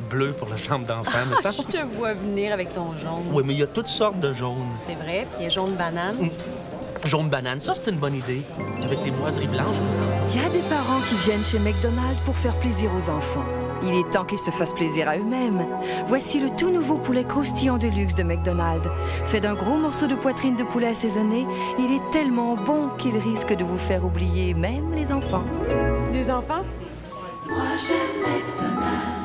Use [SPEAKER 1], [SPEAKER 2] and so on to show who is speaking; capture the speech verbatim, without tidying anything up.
[SPEAKER 1] bleu pour la chambre d'enfant, mais ça...
[SPEAKER 2] Je te vois venir avec ton jaune.
[SPEAKER 1] Oui, mais il y a toutes sortes de jaunes.
[SPEAKER 2] C'est vrai, puis il y a jaune banane.
[SPEAKER 1] Mmh. Jaune banane, ça, c'est une bonne idée. Avec les moiseries blanches, me semble.
[SPEAKER 3] Il y a des parents qui viennent chez McDonald's pour faire plaisir aux enfants. Il est temps qu'ils se fassent plaisir à eux-mêmes. Voici le tout nouveau poulet croustillant de luxe de McDonald's. Fait d'un gros morceau de poitrine de poulet assaisonné, il est tellement bon qu'il risque de vous faire oublier même les enfants.
[SPEAKER 2] Deux enfants?
[SPEAKER 4] Moi j'aime McDonald's.